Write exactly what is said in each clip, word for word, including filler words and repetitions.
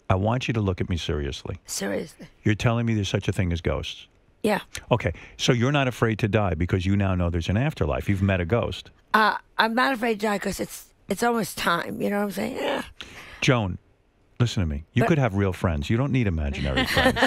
I want you to look at me seriously. Seriously. You're telling me there's such a thing as ghosts? Yeah. Okay, so you're not afraid to die because you now know there's an afterlife. You've met a ghost. Uh, I'm not afraid to die because it's it's almost time. You know what I'm saying? Yeah. Joan, listen to me. You But- could have real friends. You don't need imaginary friends.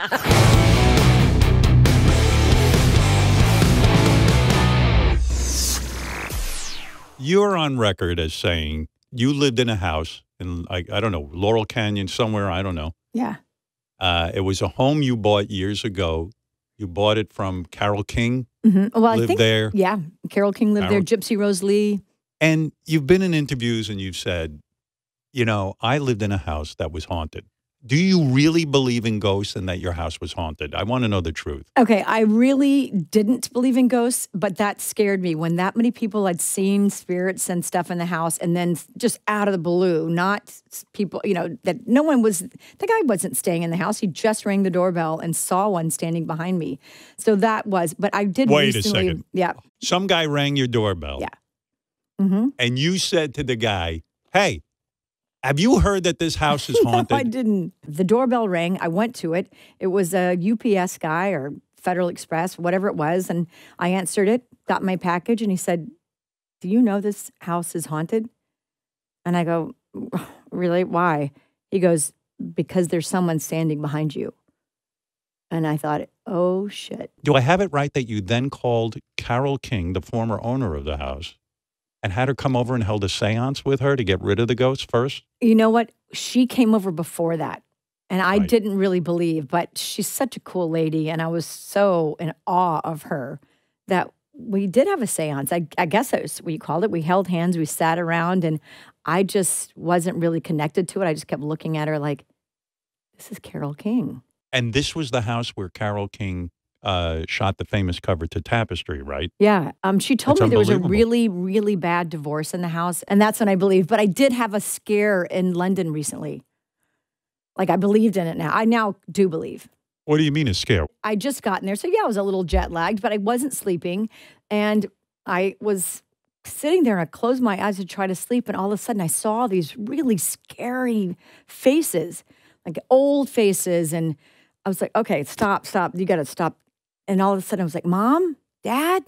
You're on record as saying you lived in a house in, I, I don't know, Laurel Canyon somewhere, I don't know. Yeah. Uh, it was a home you bought years ago. You bought it from Carole King, hmm Well, I lived think, there. yeah, Carole King lived Carole- there. Gypsy Rose Lee. And you've been in interviews and you've said, you know, I lived in a house that was haunted. Do you really believe in ghosts and that your house was haunted? I want to know the truth. Okay, I really didn't believe in ghosts, but that scared me when that many people had seen spirits and stuff in the house, and then just out of the blue, not s- people, you know, that no one was, the guy wasn't staying in the house. He just rang the doorbell and saw one standing behind me. So that was, but I did Wait a recently, second. yeah. Some guy rang your doorbell. Yeah. Mm-hmm. And you said to the guy, hey, have you heard that this house is No, haunted? I didn't. The doorbell rang. I went to it. It was a U P S guy or Federal Express, whatever it was. And I answered it, got my package, and he said, do you know this house is haunted? And I go, really? Why? He goes, because there's someone standing behind you. And I thought, oh, shit. Do I have it right that you then called Carole King, the former owner of the house, and had her come over and held a seance with her to get rid of the ghosts first? You know what? She came over before that. And I Right. didn't really believe, but she's such a cool lady. And I was so in awe of her that we did have a seance. I, I guess that was what you called it. We held hands, we sat around, and I just wasn't really connected to it. I just kept looking at her like, this is Carole King. And this was the house where Carole King uh, shot the famous cover to Tapestry, right? Yeah. Um, she told That's me there was a unbelievable. really, really bad divorce in the house. And that's when I believed. But I did have a scare in London recently. Like I believed in it now. I now do believe. What do you mean a scare? I just got in there. So yeah, I was a little jet lagged, but I wasn't sleeping. And I was sitting there and I closed my eyes to try to sleep. And all of a sudden I saw these really scary faces, like old faces. And I was like, okay, stop, stop. You got to stop. And all of a sudden I was like, Mom, Dad,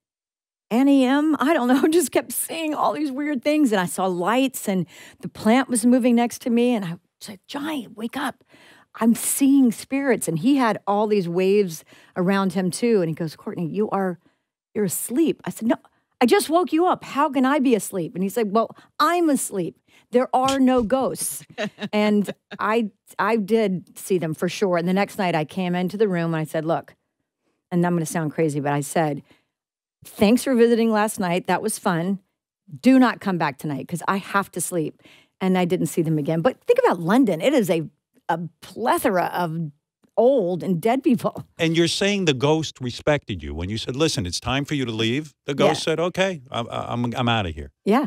Annie M. I don't know. Just kept seeing all these weird things. And I saw lights and the plant was moving next to me. And I was like, Johnny, wake up. I'm seeing spirits. And he had all these waves around him too. And he goes, Courtney, you are, you're asleep. I said, no, I just woke you up. How can I be asleep? And he said, well, I'm asleep. There are no ghosts. And I, I did see them for sure. And the next night I came into the room and I said, look, and I'm going to sound crazy, but I said, thanks for visiting last night. That was fun. Do not come back tonight because I have to sleep. And I didn't see them again. But think about London. It is a, a plethora of old and dead people. And you're saying the ghost respected you when you said, listen, it's time for you to leave. The ghost Yeah. said, okay, I'm, I'm, I'm out of here. Yeah.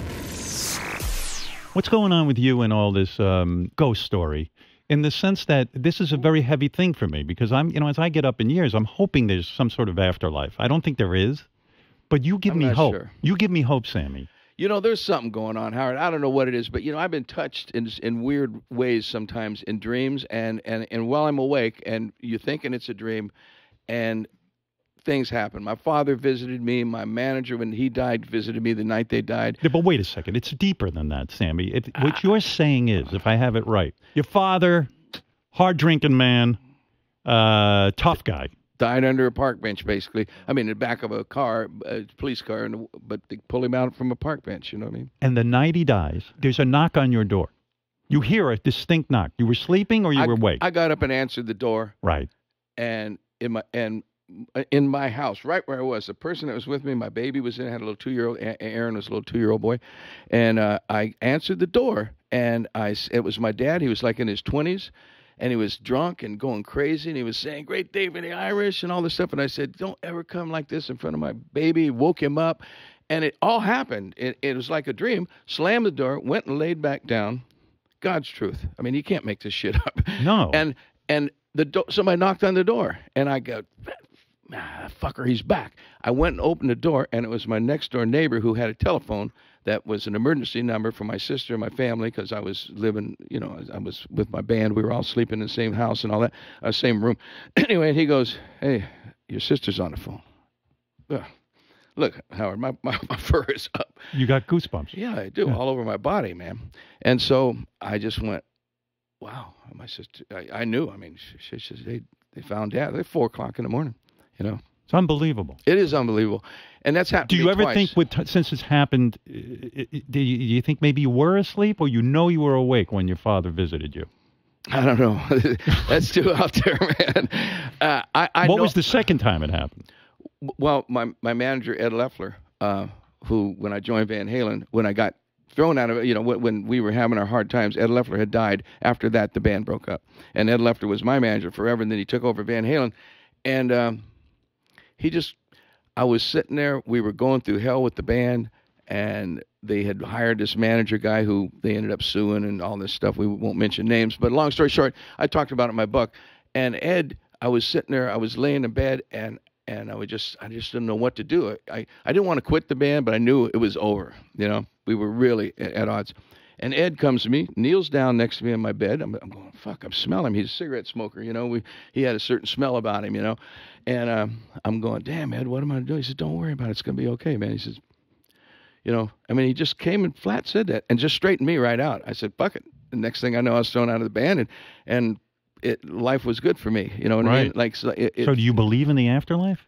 What's going on with you and all this um, ghost story? In the sense that this is a very heavy thing for me because I'm, you know, as I get up in years, I'm hoping there's some sort of afterlife. I don't think there is, but you give I'm me not hope. sure. You give me hope, Sammy. You know, there's something going on, Howard. I don't know what it is, but you know, I've been touched in in weird ways sometimes in dreams, and and and while I'm awake, and you're thinking it's a dream, and things happen. My father visited me. My manager, when he died, visited me the night they died. Yeah, but wait a second. It's deeper than that, Sammy. It, what you're saying is, if I have it right, your father, hard drinking man, uh, tough guy. Died under a park bench, basically. I mean, in the back of a car, a police car, and but they pull him out from a park bench. You know what I mean? And the night he dies, there's a knock on your door. You hear a distinct knock. You were sleeping or you I, were awake? I got up and answered the door, Right. and in my and in my house, right where I was, the person that was with me, my baby was in. I had a little two-year-old. Aaron was a little two-year-old boy, and uh, I answered the door, and I it was my dad. He was like in his twenties. And he was drunk and going crazy, and he was saying, "Great day for the Irish," and all this stuff. And I said, "Don't ever come like this in front of my baby." Woke him up, and it all happened. It, it was like a dream. Slammed the door, went and laid back down. God's truth. I mean, you can't make this shit up. No. And and the do- somebody knocked on the door, and I go, ah, fucker, he's back. I went and opened the door, and it was my next door neighbor who had a telephone that was an emergency number for my sister and my family, because I was living, you know, I was with my band. We were all sleeping in the same house and all that, uh, same room. Anyway, and he goes, hey, your sister's on the phone. Ugh. Look, Howard, my, my, my fur is up. You got goosebumps. Yeah, I do, Yeah. all over my body, man. And so I just went, wow, my sister, I, I knew. I mean, she, she, she, they, they found Dad. They're four o'clock in the morning, you know. It's unbelievable. It is unbelievable. And that's happened Do to you me ever twice. think, with t- since it's happened, uh, uh, do you, do you think maybe you were asleep, or you know you were awake when your father visited you? I don't know. That's too out there, man. Uh, I, I What know, was the second time it happened? Well, my, my manager, Ed Leffler, uh, who, when I joined Van Halen, when I got thrown out of it, you know, when, when we were having our hard times, Ed Leffler had died. After that, the band broke up. And Ed Leffler was my manager forever, and then he took over Van Halen. And um, he just, I was sitting there, we were going through hell with the band, and they had hired this manager guy who they ended up suing and all this stuff. We won't mention names, but long story short, I talked about it in my book. And Ed, I was sitting there, I was laying in bed, and and I would just, I just didn't know what to do. I, I didn't want to quit the band, but I knew it was over. You know, we were really at, at odds. And Ed comes to me, kneels down next to me in my bed. I'm, I'm going, fuck, I'm smelling him. He's a cigarette smoker, you know. We he had a certain smell about him, you know. And uh, I'm going, damn, Ed, what am I doing? He said, don't worry about it. It's going to be okay, man. He says, you know, I mean, he just came and flat said that and just straightened me right out. I said, fuck it. The next thing I know, I was thrown out of the band, and and it, life was good for me. You know what I mean? Right. Like, so, it, it, So do you believe in the afterlife?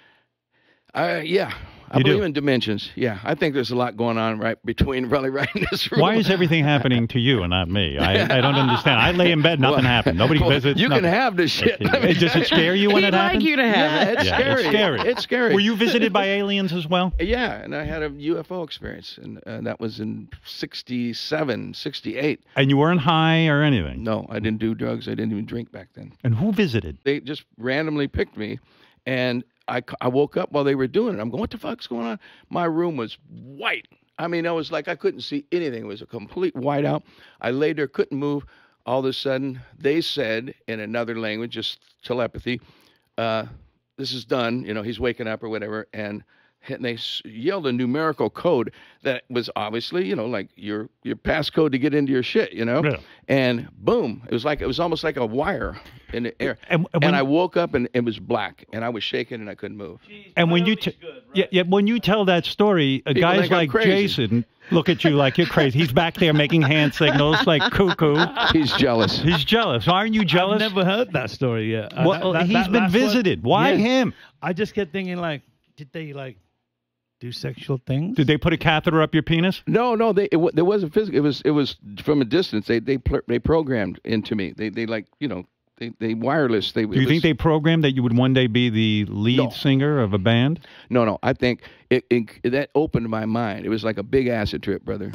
I, yeah. I You do? believe in dimensions. Yeah, I think there's a lot going on right between really right in this room. Why is everything happening to you and not me? I, I don't understand. I lay in bed, nothing Well, happened. Nobody well, visits. You nothing. can have this shit. I mean, Does it scare you when He'd it like happens? you to have yeah, it. it's Yeah, scary. it's scary. It's scary. Were you visited by aliens as well? Yeah, and I had a U F O experience, and uh, that was in sixty-seven, sixty-eight. And you weren't high or anything? No, I didn't do drugs. I didn't even drink back then. And who visited? They just randomly picked me, and I, I woke up while they were doing it. I'm going, what the fuck's going on? My room was white. I mean, I was like, I couldn't see anything. It was a complete whiteout. I laid there, couldn't move. All of a sudden, they said in another language, just telepathy, uh, this is done. You know, he's waking up or whatever. And, and they s- yelled a numerical code that was obviously, you know, like your your passcode to get into your shit, you know? Yeah. And boom, it was like, it was almost like a wire in the air. And- And, and when- I woke up and it was black, and I was shaking and I couldn't move. And when you t- yeah, yeah, when you tell that story, uh, People guys think I'm like crazy. Jason look at you like you're crazy. He's back there making hand signals like cuckoo. He's jealous. He's jealous. Aren't you jealous? I've never heard that story yet. Uh, Well, that- that- he's that been last one- visited. Why Yeah. him? I just kept thinking, like, did they like do sexual things? Did they put a catheter up your penis? No, no, they it, wa- there wasn't physical. It was it was from a distance. They they pl- they programmed into me. They they like you know they they wireless. They Do you think they programmed that you would one day be the lead No. singer of a band? No, no. I think it, it that opened my mind. It was like a big acid trip, brother.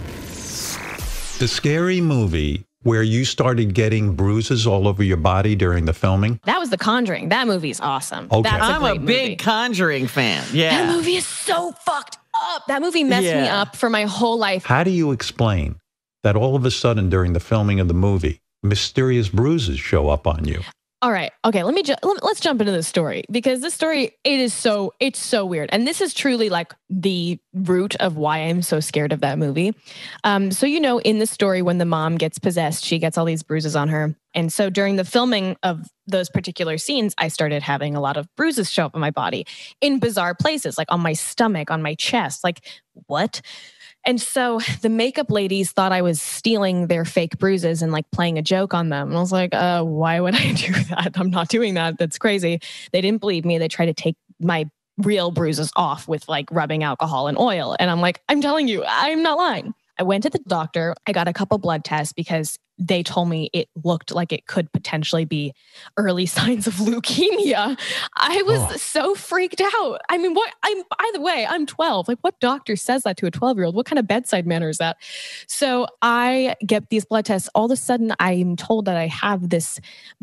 The scary movie where you started getting bruises all over your body during the filming? That was The Conjuring. That movie's awesome. Okay. That's I'm a great big movie. Conjuring fan. That Yeah. movie is so fucked up. That movie messed me Yeah. up for my whole life. How do you explain that all of a sudden during the filming of the movie, mysterious bruises show up on you? All right. Okay. Let me ju- let, let's jump into this story, because this story, it is so, it's so weird. And this is truly like the root of why I'm so scared of that movie. Um, so, you know, in the story, when the mom gets possessed, she gets all these bruises on her. And so during the filming of those particular scenes, I started having a lot of bruises show up on my body in bizarre places, like on my stomach, on my chest. Like, what? And so the makeup ladies thought I was stealing their fake bruises and like playing a joke on them. And I was like, uh, why would I do that? I'm not doing that. That's crazy. They didn't believe me. They tried to take my real bruises off with like rubbing alcohol and oil. And I'm like, I'm telling you, I'm not lying. I went to the doctor. I got a couple blood tests because they told me it looked like it could potentially be early signs of leukemia. I was Oh. so freaked out. I mean, what I'm, by the way, I'm twelve. Like, what doctor says that to a twelve year old? What kind of bedside manner is that? So I get these blood tests. All of a sudden, I'm told that I have this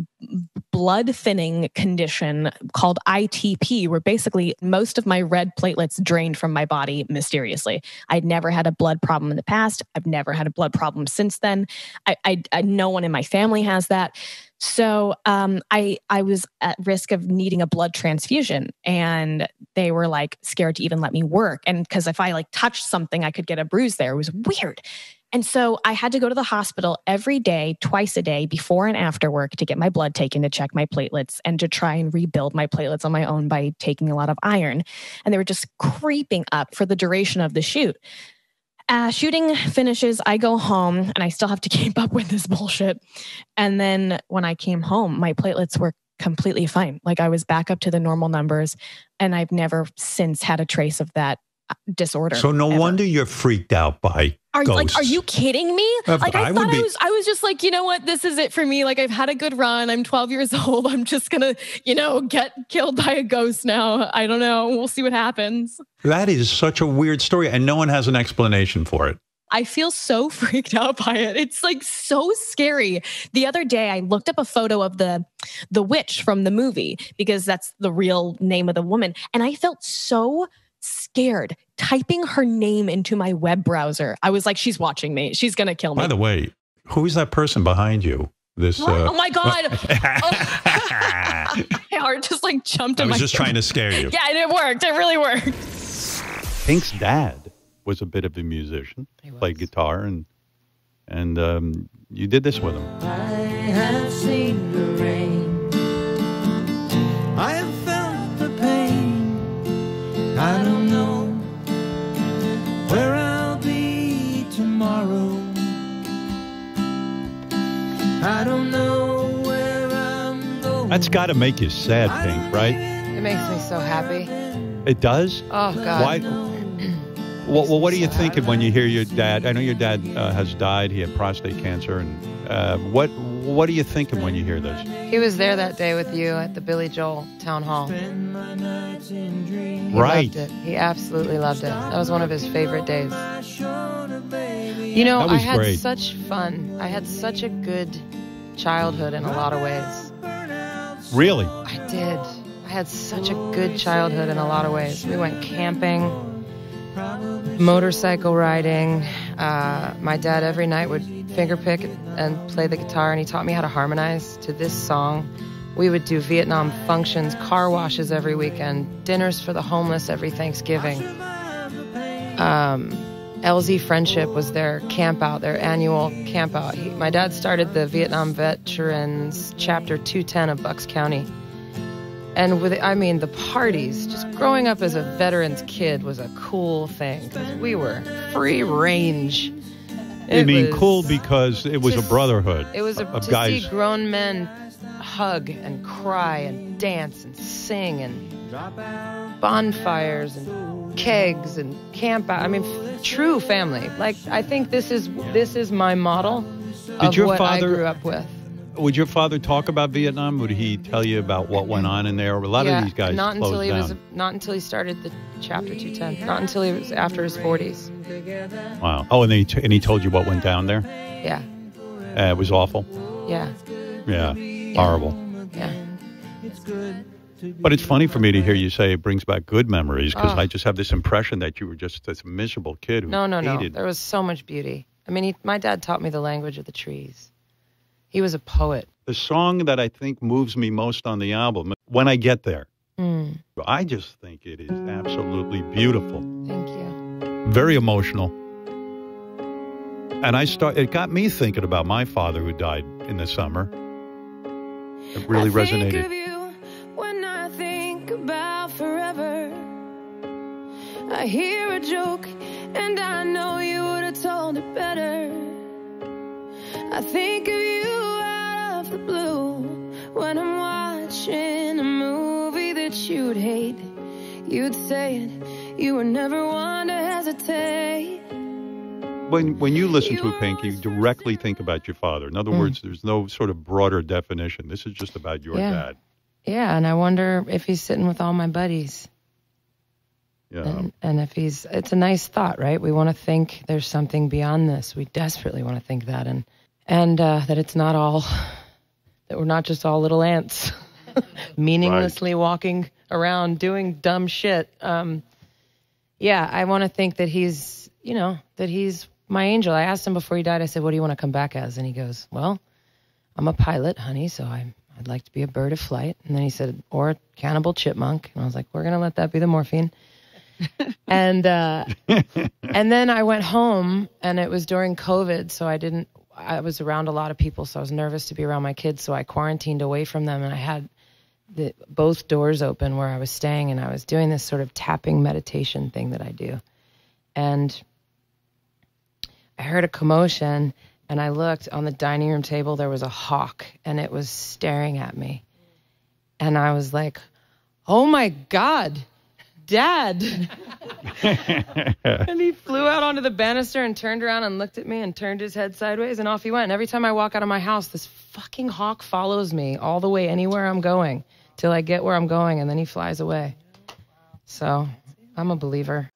blood thinning condition called I T P, where basically most of my red platelets drained from my body mysteriously. I'd never had a blood problem in the past. I've never had a blood problem since then. I, I, I no one in my family has that. So um, I I was at risk of needing a blood transfusion, and they were like scared to even let me work. And because if I like touched something, I could get a bruise there. It was weird. And so I had to go to the hospital every day, twice a day, before and after work to get my blood taken to check my platelets and to try and rebuild my platelets on my own by taking a lot of iron. And they were just creeping up for the duration of the shoot. Uh, shooting finishes, I go home and I still have to keep up with this bullshit. And then when I came home, my platelets were completely fine. Like I was back up to the normal numbers, and I've never since had a trace of that disorder. So no ever. wonder you're freaked out by Are ghosts. like, are you kidding me? Uh, like I, I thought would be- I was, I was just like, you know what? This is it for me. Like I've had a good run. I'm twelve years old. I'm just gonna, you know, get killed by a ghost now. I don't know. We'll see what happens. That is such a weird story, and no one has an explanation for it. I feel so freaked out by it. It's like so scary. The other day I looked up a photo of the the witch from the movie because that's the real name of the woman. And I felt so scared typing her name into my web browser. I was like, she's watching me. She's going to kill me. By the way, who is that person behind you? This. Uh, oh my God. oh. My heart just like jumped I in was my just trying to scare you. Yeah, and it worked. It really worked. Pink's dad was a bit of a musician, played guitar, and and um, you did this with him. I have seen the rain. I have felt the pain. I don't know where I'll be tomorrow. I don't know where I'm going. That's got to make you sad, Pink, right? It makes me so happy. It does? Oh, God. Why? Well, well, what are you thinking when you hear your dad? I know your dad uh, has died. He had prostate cancer. And uh, what what are you thinking when you hear this? He was there that day with you at the Billy Joel Town Hall. He Right. loved it. He absolutely loved it. That was one of his favorite days. You know, That I was had great. such fun. I had such a good childhood in a lot of ways. Really? I did. I had such a good childhood in a lot of ways. We went camping, motorcycle riding. Uh, my dad every night would finger pick and play the guitar, and he taught me how to harmonize to this song. We would do Vietnam functions, car washes every weekend, dinners for the homeless every Thanksgiving. Um, L Z Friendship was their camp out, their annual camp out. He, my dad started the Vietnam Veterans Chapter two ten of Bucks County. And with, I mean, the parties, just growing up as a veterans kid was a cool thing. 'Cause we were free range. I It mean, was cool because it was a just- brotherhood It was a, of to guys. see grown men hug and cry and dance and sing and bonfires and kegs and camp out. I mean, f- true family. Like, I think this is this is my model of your what father- I grew up with. Would your father talk about Vietnam? Would he tell you about what went on in there? A lot yeah, of these guys not closed until he down. was not until he started the chapter two ten. Not until he was after his forties. Wow. Oh, and, then he t- and he told you what went down there? Yeah, Uh, it was awful. yeah, Yeah. Horrible. yeah. But it's funny for me to hear you say it brings back good memories because Oh. I just have this impression that you were just this miserable kid who No, no, no. hated. There was so much beauty. I mean, he, my dad taught me the language of the trees. He was a poet. The song that I think moves me most on the album, When I Get There, Mm, I just think it is absolutely beautiful. thank you. Very emotional. And I start. It got me thinking about my father who died in the summer. It really I resonated. Think of you when I think about forever. I hear a joke and I know you would have told it better. I think of you out of the blue when I'm watching a movie that you'd hate. You'd say it. You were never one to hesitate. When when you listen to a Pink, you directly think about your father. In other Mm. words, there's no sort of broader definition. This is just about your Yeah. dad. Yeah, and I wonder if he's sitting with all my buddies. Yeah. And, and if he's, it's a nice thought, right? We want to think there's something beyond this. We desperately want to think that, and and uh, that it's not all, that we're not just all little ants, meaninglessly walking around doing dumb shit. Um, yeah, I want to think that he's, you know, that he's my angel. I asked him before he died. I said, "What do you want to come back as?" And he goes, "Well, I'm a pilot, honey, so I'm, I'd like to be a bird of flight. And then he said, or a cannibal chipmunk. And I was like, we're going to let that be the morphine. and uh, and then I went home, and it was during COVID, so I didn't, I was around a lot of people, so I was nervous to be around my kids, so I quarantined away from them, and I had the, both doors open where I was staying, and I was doing this sort of tapping meditation thing that I do. And I heard a commotion, and I looked on the dining room table, there was a hawk, and it was staring at me. And I was like, oh my God, Dad. And he flew out onto the banister and turned around and looked at me and turned his head sideways, and off he went. And every time I walk out of my house, this fucking hawk follows me all the way anywhere I'm going till I get where I'm going, and then he flies away. So I'm a believer.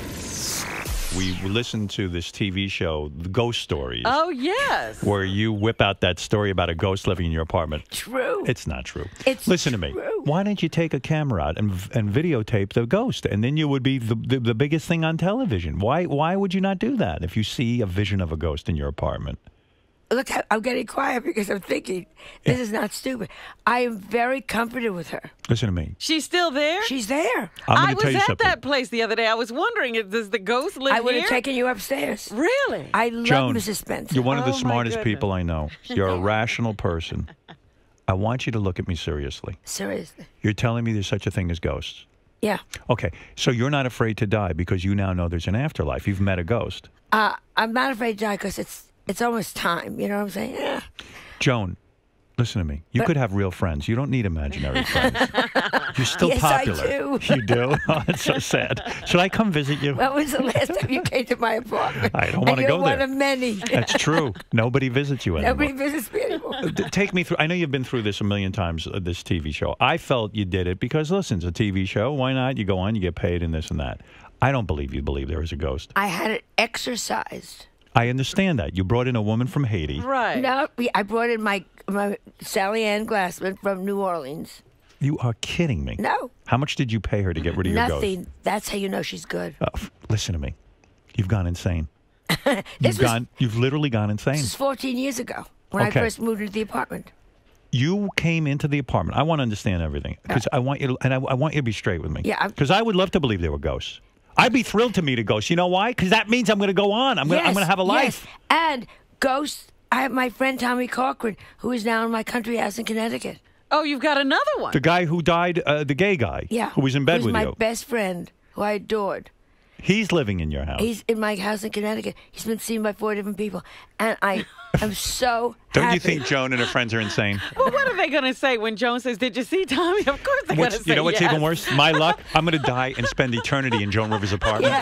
We listened to this T V show, The Ghost Stories. Oh, yes. Where you whip out that story about a ghost living in your apartment. True. It's not true. It's Listen to me. true. Why don't you take a camera out and and videotape the ghost, and then you would be the, the the biggest thing on television? Why why would you not do that if you see a vision of a ghost in your apartment? Look, I'm getting quiet because I'm thinking, this is not stupid. I am very comforted with her. Listen to me. She's still there? She's there. I'm I going to was tell you at something. that place the other day. I was wondering, if- does the ghost live I would here? have taken you upstairs. Really? I love Joan, Missus Spencer. you're one of the Oh, my smartest goodness. people I know. You're a rational person. I want you to look at me seriously. Seriously. You're telling me there's such a thing as ghosts. Yeah. Okay, so you're not afraid to die because you now know there's an afterlife. You've met a ghost. Uh, I'm not afraid to die because it's, it's almost time. You know what I'm saying? Yeah. Joan, listen to me. You But- could have real friends. You don't need imaginary friends. You're still Yes, I popular. do. You do? Oh, it's so sad. Should I come visit you? When was the last time you came to my apartment? I don't And want to you're go one there. of many. That's true. Nobody visits you anymore. Nobody visits me anymore. D- Take me through. I know you've been through this a million times, uh, this T V show. I felt you did it because, listen, it's a T V show. Why not? You go on, you get paid, and this and that. I don't believe you believe there was a ghost. I had it exercised. I understand that. You brought in a woman from Haiti. Right. No, we- I brought in my, my Sally Ann Glassman from New Orleans. You are kidding me. No. How much did you pay her to get rid of your ghost? Nothing. That's how you know she's good. Oh, f- listen to me. You've gone insane. This You've was, gone. You've literally gone insane. this was fourteen years ago when Okay. I first moved into the apartment. You came into the apartment. I want to understand everything because I want you to, and I, I want you to be straight with me. Yeah, I'm- Because I would love to believe there were ghosts. I'd be thrilled to meet a ghost. You know why? Because that means I'm going to go on. I'm going. to I'm going to have a life. Yes. And ghosts. I have my friend Tommy Cochran, who is now in my country house in Connecticut. Oh, you've got another one. The guy who died, uh, the gay guy, Yeah. who was in bed Who's with my you. best friend, who I adored. He's living in your house. He's in my house in Connecticut. He's been seen by four different people, and I am so Don't happy. you think Joan and her friends are insane? Well, what are they going to say when Joan says, "Did you see Tommy?" Of course they're going to What's, say you know what's yes. even worse? My luck, I'm going to die and spend eternity in Joan Rivers' apartment.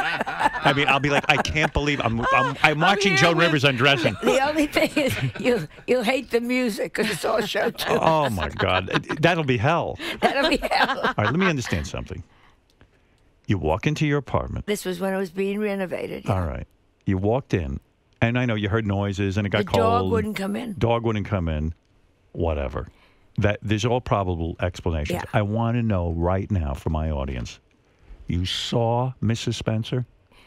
I mean, I'll be like, I can't believe I'm I'm, I'm watching here Joan with- Rivers undressing. The only thing is, you'll you'll hate the music because it's all show tune. Oh my God, that'll be hell. That'll be hell. All right, let me understand something. You walk into your apartment. This was when it was being renovated. All right. You walked in, and I know you heard noises, and it got The cold. dog wouldn't come in. Dog wouldn't come in. Whatever. That there's all probable explanations. Yeah. I want to know right now for my audience. You saw Missus Spencer?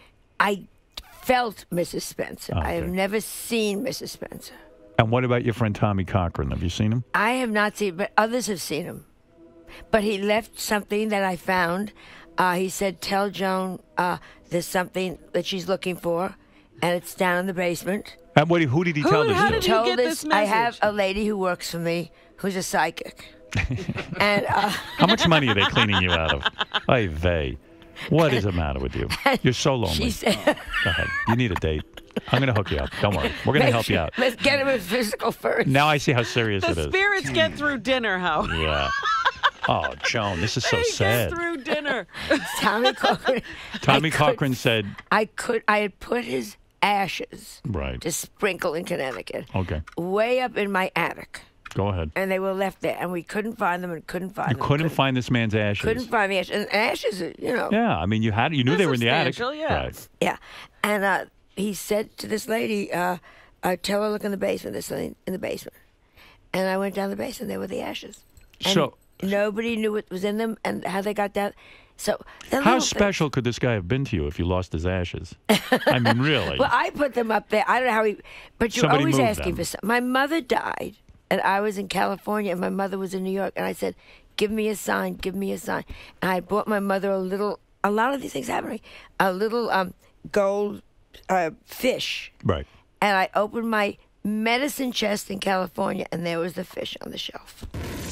I felt Missus Spencer. I have Okay. never seen Missus Spencer. And what about your friend Tommy Cochran? Have you seen him? I have not seen, but others have seen him. But he left something that I found. Uh, he said, "Tell Joan uh, there's something that she's looking for, and it's down in the basement." And what, who did he Who- tell this how to? did he Told get this, this I have message? a lady who works for me who's a psychic, and uh, How much money are they cleaning you out of? Ay vey. What is the matter with you? You're so lonely. she said, Go ahead. You need a date. I'm going to hook you up. Don't worry. We're going to "Make help sure- you out. Let's get him in physical first." Now I see how serious The it is. spirits get through dinner, Howard. Yeah. Oh, Joan, this is so They sad. get through dinner. Tommy Cochran. Tommy I could- Cochran said, I could. I had put his ashes right. to sprinkle in Connecticut, Okay. way up in my attic, Go ahead. and they were left there, and we couldn't find them, and couldn't find You them. couldn't find this man's ashes. Couldn't find the ashes. And ashes, are, you know. Yeah, I mean, you had you knew They're they were in the attic. substantial, yeah. Right. Yeah. And uh, he said to this lady, uh, uh, "Tell her look in the basement. There's something in the basement." And I went down the basement. There were the ashes. And So- nobody knew what was in them and how they got down. So the How little special could this guy have been to you if you lost his ashes? I mean, really. Things. Well, I put them up there. I don't know how he. But you're Somebody always moved asking them. for something. My mother died and I was in California, and my mother was in New York, and I said, give me a sign, give me a sign. And I bought my mother a little, a lot of these things happening, a little um, gold uh, fish. Right. And I opened my medicine chest in California, and there was the fish on the shelf.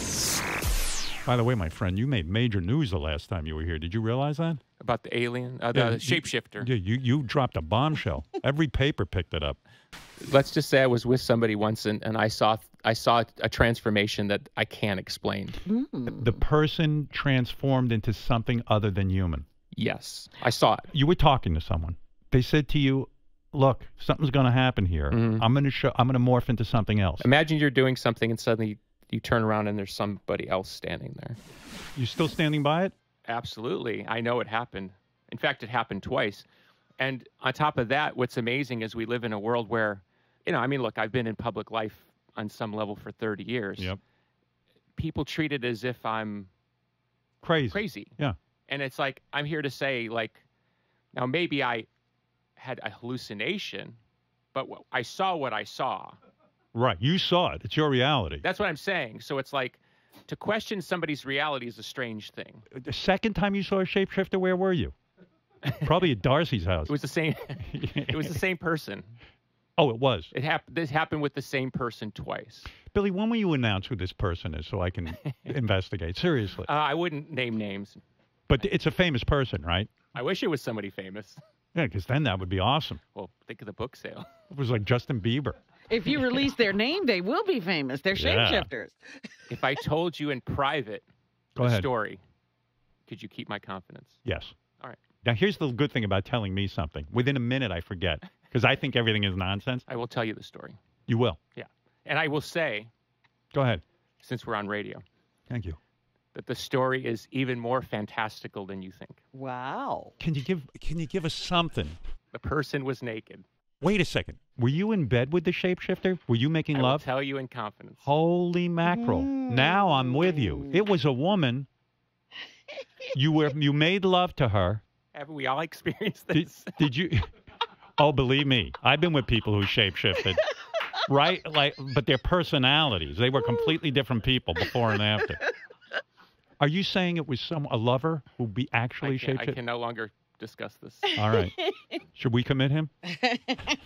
By the way, my friend, you made major news the last time you were here. Did you realize that? About the alien, uh, the Yeah, you- shapeshifter. Yeah, you, you dropped a bombshell. Every paper picked it up. Let's just say I was with somebody once, and, and I saw I saw a transformation that I can't explain. The person transformed into something other than human. Yes, I saw it. You were talking to someone. They said to you, look, something's going to happen here. Mhm. I'm going to show. I'm going to morph into something else. Imagine you're doing something, and suddenly you turn around, and there's somebody else standing there. You still standing by it? Absolutely. I know it happened. In fact, it happened twice. And on top of that, what's amazing is we live in a world where, you know, I mean, look, I've been in public life on some level for thirty years. Yep. People treat it as if I'm Crazy. crazy. Yeah. And it's like, I'm here to say, like, now maybe I had a hallucination, but wh- I saw what I saw. Right. You saw it. It's your reality. That's what I'm saying. So it's like, to question somebody's reality is a strange thing. The second time you saw a shapeshifter, where were you? Probably at Darcy's house. It was the same. It was the same person. Oh, it was. It happened. This happened with the same person twice. Billy, when will you announce who this person is so I can investigate? Seriously. Uh, I wouldn't name names. But it's a famous person, right? I wish it was somebody famous. Yeah, because then that would be awesome. Well, think of the book sale. It was like Justin Bieber. If you release their name, they will be famous. They're Yeah. shapeshifters. If I told you in private Go the ahead. story, could you keep my confidence? Yes. All right. Now, here's the good thing about telling me something. Within a minute, I forget because I think everything is nonsense. I will tell you the story. You will. Yeah. And I will say, Go ahead. since we're on radio, Thank you. that the story is even more fantastical than you think. Wow. Can you give Can you give us something? The person was naked. Wait a second. Were you in bed with the shapeshifter? Were you making I will love? tell you in confidence. Holy mackerel! Now I'm with you. It was a woman. You were you made love to her. Haven't we all experienced Did, this? did you? Oh, believe me, I've been with people who shapeshifted. Right, like, but their personalities, they were completely different people before and after. Are you saying it was some a lover who be actually I can, I shapeshifted? can no longer discuss this. All right. Should we commit him?